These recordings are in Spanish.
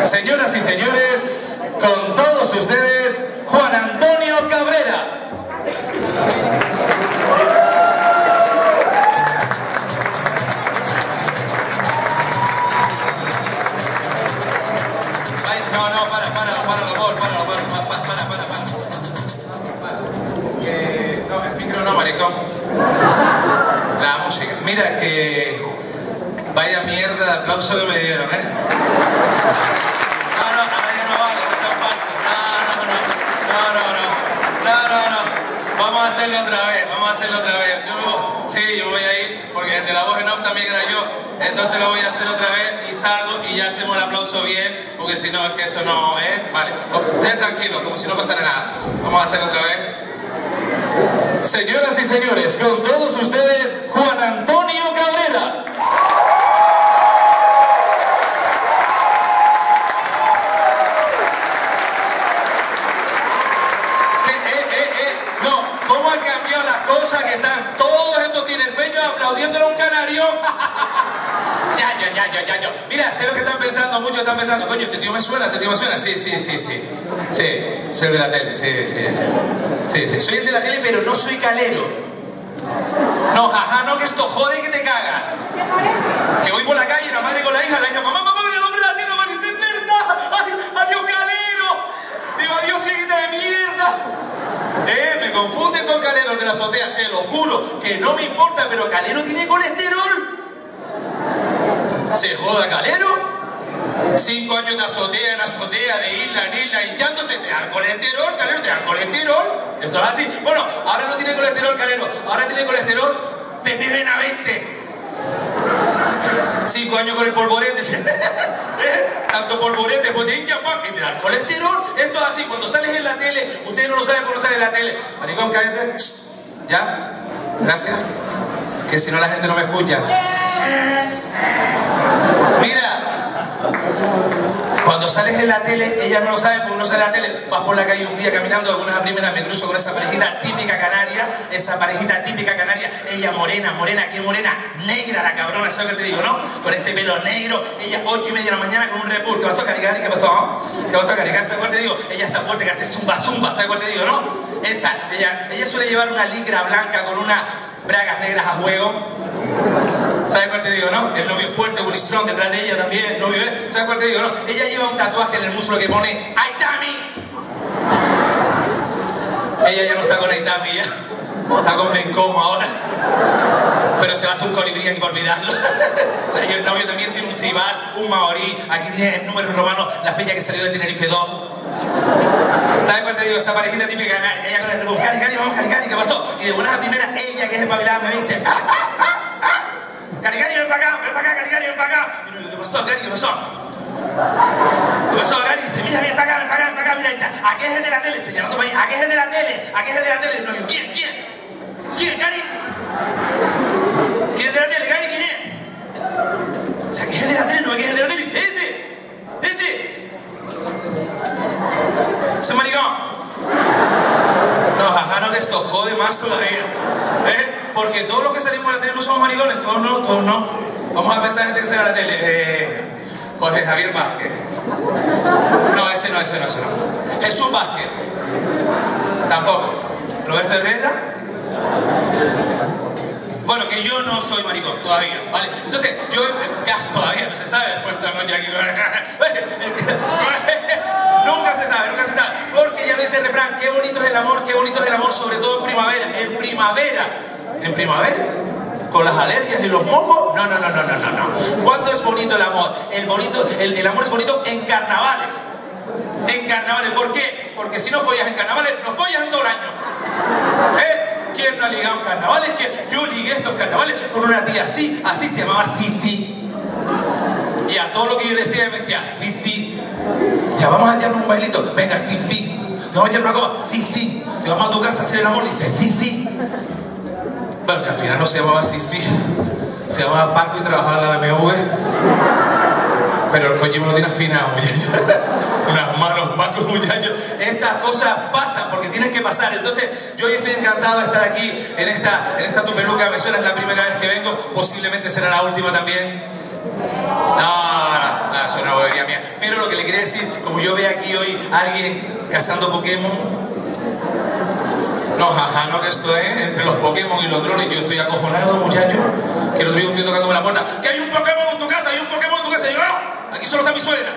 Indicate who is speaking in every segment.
Speaker 1: Señoras y señores, con todos ustedes, Juan Antonio Cabrera. No, el micro no, maricón. La música. Mira que... vaya mierda de aplauso que me dieron, ¿eh? No, ahora ya no vale, que son falsos. No. Vamos a hacerlo otra vez, Yo me voy a ir, porque el de la voz en off también era yo. Entonces lo voy a hacer otra vez y salgo y ya hacemos el aplauso bien, porque si no es que esto no es... Vale, ustedes tranquilos, como si no pasara nada. Vamos a hacerlo otra vez. Señoras y señores, con todos ustedes, Juan Antonio Cabrera. No, ¿cómo han cambiado las cosas que están todos estos tinerfeños aplaudiéndole a un canario? Ya. Mira, sé lo que están pensando, muchos están pensando, coño, este tío me suena. Sí. Sí, soy el de la tele, sí. Soy el de la tele, pero no soy calero. No, no, que esto jode que te cagas. Que voy por la calle, la madre con la hija, mamá, mira el hombre de la tele, mamá, dice, es verdad. Ay, adiós, calero. Digo, adiós, hijita de mierda. Me confunden con Calero de la azotea, te lo juro, que no me importa, pero Calero tiene colesterol. ¿Se joda Calero? 5 años de azotea en azotea, de isla en isla, hinchándose, te da colesterol, Calero, te da colesterol. Esto es así. Bueno, ahora no tiene colesterol, Calero, ahora tiene colesterol de Benavente. 5 años con el polvorete, tanto polvorete, pues te hincha, y te da colesterol. Esto es así, cuando sales en la tele, ustedes no lo saben por no sale en la tele. Maricón, cállate. ¿Ya? Gracias. Que si no la gente no me escucha. Mira, cuando sales en la tele, ellas no lo saben porque uno sale en la tele, vas por la calle un día caminando, algunas a primera me cruzo con esa parejita típica canaria, ella morena, qué morena, negra la cabrona, ¿sabes qué te digo, no? Con ese pelo negro, ella 8:30 de la mañana con un Red Bull, ¿qué pasó, Caricari? ¿Qué pasó? ¿Sabes cuál te digo? Ella está fuerte, que hace zumba, ¿sabes cuál te digo, no? Ella suele llevar una licra blanca con unas bragas negras a juego. ¿Sabes cuál te digo, no? El novio fuerte, Willy Strong, detrás de ella también, novio, ¿eh? ¿Sabes cuál te digo, no? Ella lleva un tatuaje en el muslo que pone Aitami. Ella ya no está con Aitami, ya. Está con Bencomo ahora. Pero se va a hacer un colibrí aquí para olvidarlo. O sea, y el novio también tiene un tribal, un maorí. Aquí tiene el número romano, la fecha que salió de Tenerife 2. ¿Sabes cuál te digo? Esa parejita típica, ella con el rebus. Cari, vamos, Cari, ¿qué pasó? Y de buenas a primeras, ella que es espabilada me viste. Cari, ven para acá, Cari, ven para acá. Y no, ¿qué pasó, Cari? ¿Qué pasó? Cari? Dice, mira, ven para acá, mira, ahí está. Aquí es el de la tele, señalando para ahí. Aquí es el de la tele. No, yo, ¿quién, Cari? ¿Quién es de la tele, Cari? ¿Quién es? O sea, que es el de la tele, no es que es el de la tele. Dice, ese maricón. No, que esto jode más todavía. Porque todos los que salimos a la tele no somos maricones, todos no. Vamos a pensar en gente que sale a la tele. Jorge Javier Vázquez. No, ese no. Jesús Vázquez. Tampoco. Roberto Herrera. Bueno, que yo no soy maricón todavía, ¿vale? Entonces, yo todavía no se sabe después de esta noche aquí. Nunca se sabe. Porque ya dice el refrán, qué bonito es el amor, sobre todo en primavera. ¿En primavera? ¿Con las alergias y los mocos? No. ¿Cuándo es bonito el amor? El amor es bonito en carnavales. ¿Por qué? Porque si no follas en carnavales, no follas en todo el año. ¿Quién no ha ligado en carnavales? Yo ligué estos carnavales con una tía así se llamaba Cici. Y a todo lo que yo decía, me decía, Cici. Ya vamos a echarnos un bailito. Venga, Cici. Te vamos a echar una copa. Cici. Te vamos a tu casa a hacer el amor. Dice, Cici. Bueno, que al final no se llamaba Cici. Se llamaba Paco y trabajaba en la BMW. Pero el coño me lo tiene afinado, muchachos. Unas manos, Paco, muchachos. Estas cosas pasan porque tienen que pasar. Entonces, yo hoy estoy encantado de estar aquí en esta Tupeluca. Me suena, es la primera vez que vengo. Posiblemente será la última también. No. nada, eso es una bobería mía. Pero lo que le quería decir, como yo veo aquí hoy a alguien cazando Pokémon, no, jaja, no, que esto es entre los Pokémon y los drones, yo estoy acojonado, muchacho, que el otro día un tío tocándome la puerta, que hay un Pokémon en tu casa, hay un Pokémon en tu casa, y yo, no, aquí solo está mi suegra.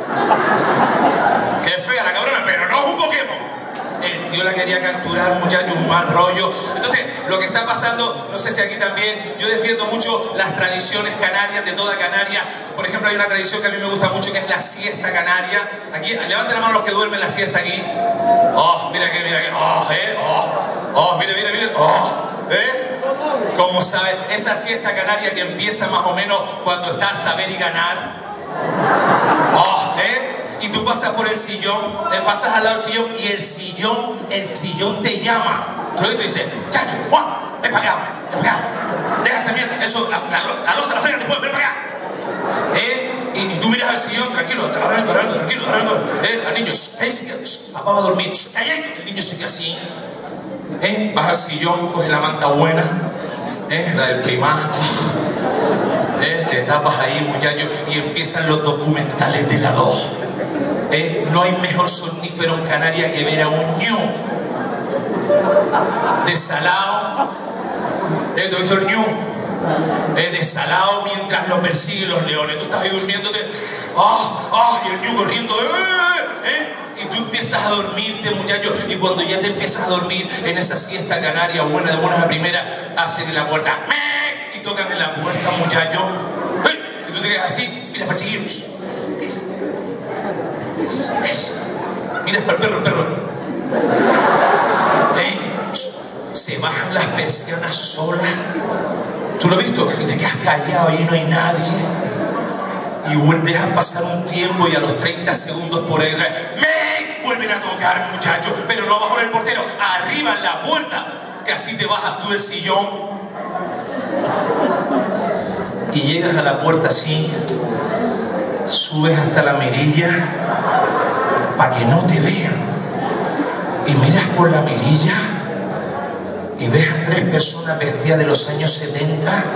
Speaker 1: Qué fea la cabrona, pero no es un Pokémon. El tío la quería capturar, muchacho, un mal rollo. Entonces, lo que está pasando, no sé si aquí también, yo defiendo mucho las tradiciones canarias de toda Canarias. Por ejemplo, hay una tradición que a mí me gusta mucho, que es la siesta canaria. Aquí, levanten la mano los que duermen la siesta aquí. Oh, mira que, mire, ¿Cómo sabes? Esa siesta canaria que empieza más o menos cuando está a saber y ganar. Y tú pasas por el sillón, pasas al lado del sillón y el sillón te llama. Tú dices, chacho, ven para acá, deja esa mierda, eso, la losa la frega después, ven para acá. Y tú miras al sillón, tranquilo, tranquilo. Al niño, papá va a dormir, el niño se queda así. Vas al sillón, coges la manta buena, la del primar. Te tapas ahí, muchacho, y empiezan los documentales de la 2. No hay mejor somnífero en Canarias que ver a un ñu desalado. ¿Tú has visto el ñu? Desalado mientras lo persiguen los leones. Tú estás ahí durmiéndote, y el ñu corriendo, y tú empiezas a dormirte, muchacho, y cuando ya te empiezas a dormir en esa siesta canaria buena, de buenas a primera, hacen en la puerta, y tocan en la puerta, muchacho, y tú te quedas así, mira para chiquillos. Mira para el perro. Se bajan las persianas solas. ¿Tú lo has visto? Y te quedas callado, ahí no hay nadie. Y dejan pasar un tiempo y a los 30 segundos por ahí vuelven a tocar, muchachos. Pero no abajo en el portero, arriba en la puerta, que así te bajas tú del sillón. Y llegas a la puerta así, subes hasta la mirilla para que no te vean, y miras por la mirilla y ves a 3 personas vestidas de los años 70.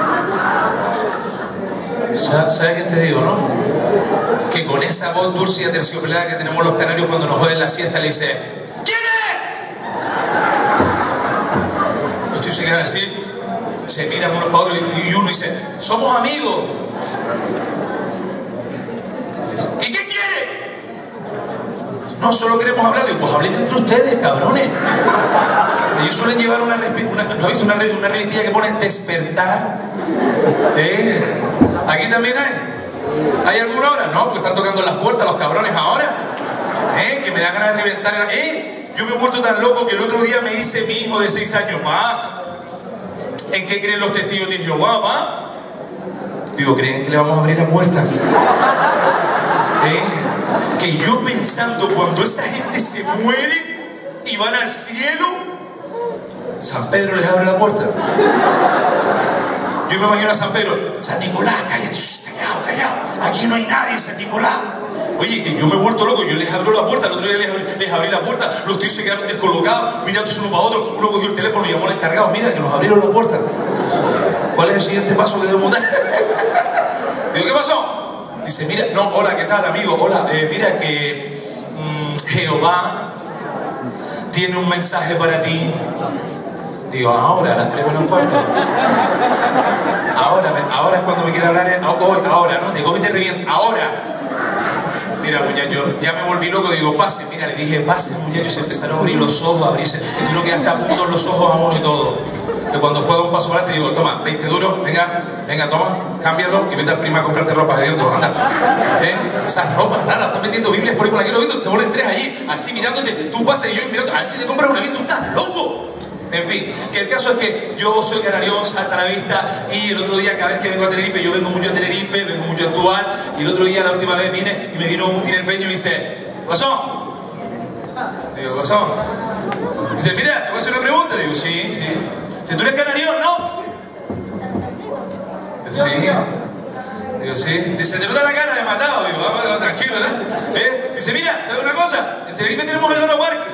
Speaker 1: ¿Sabes qué te digo, no? Que con esa voz dulce y aterciopelada que tenemos los canarios cuando nos juegan la siesta, le dice, ¿quién es? Los tíos se quedan así, se miran unos para otros y uno dice, somos amigos. ¿Y qué quiere? No, solo queremos hablar. Digo, pues hablen entre ustedes, cabrones. Ellos suelen llevar ¿no has visto una revistilla que pone despertar? ¿Aquí también hay? ¿Hay alguna hora? No, porque están tocando las puertas los cabrones ahora. Que me da ganas de reventar yo me he vuelto tan loco que el otro día me dice mi hijo de 6 años, pa, ¿en qué creen los testigos de Jehová, pa? Digo, ¿creen que le vamos a abrir la puerta? Que yo pensando, cuando esa gente se muere y van al cielo, San Pedro les abre la puerta. Yo me imagino a San Pedro, San Nicolás, cállate, callado, aquí no hay nadie, San Nicolás. Oye, que yo me he vuelto loco, yo les abro la puerta, el otro día les abrí la puerta, los tíos se quedaron descolocados, mirándose uno para otro, uno cogió el teléfono y llamó al encargado, mira, que nos abrieron la puerta. ¿Cuál es el siguiente paso que debemos dar? Digo, ¿qué pasó? Dice, mira, no, hola, ¿qué tal, amigo? Hola, mira que Jehová tiene un mensaje para ti. Digo, ahora, a las 3 menos cuarto. Ahora es cuando me quiere hablar, ahora, ¿no? Te coge y te revienta, ahora. Mira, muchacho, ya me volví loco, digo, pase, mira, le dije, pase, muchachos, se empezaron a abrir los ojos, a abrirse, y tú no quedaste a punto los ojos a uno y todo. Que cuando fue a dar un paso adelante, digo, toma, 20 duros, venga, toma, cámbialo y vete al prima a comprarte ropa de Dios, anda. Esas ropas raras, están vendiendo Biblias por ahí por aquí, lo he visto, se vuelven 3 allí, así mirándote, tú pasas y yo mirando, a ver si le compras una Biblia, tú estás loco. En fin, que el caso es que yo soy canarión, salta a la vista, y el otro día, cada vez que vengo a Tenerife, yo vengo mucho a Tenerife, vengo mucho a actuar, y el otro día, la última vez vine, y me vino un tinerfeño y me dice, ¿pasó? Digo, ¿pasó? Dice, mira, ¿te voy a hacer una pregunta? Digo, sí. Si tú eres canarión, ¿no? Digo, sí. Dice, te nota la cara de matado. Digo, vamos, tranquilo, ¿verdad? Dice, mira, ¿sabes una cosa? En Tenerife tenemos el Loro Parque.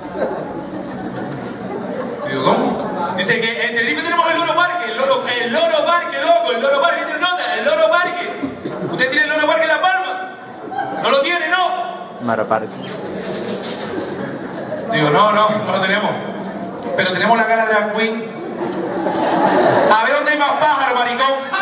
Speaker 1: Digo, ¿cómo? Dice que en Tenerife tenemos el Loro Parque, el Loro Parque, loco, el Loro Parque, ¿tiene nota? El Loro Parque. ¿Usted tiene el Loro Parque en La Palma?
Speaker 2: Mara Pares.
Speaker 1: Digo, no lo tenemos. Pero tenemos la gala drag queen. A ver dónde hay más pájaros, maricón.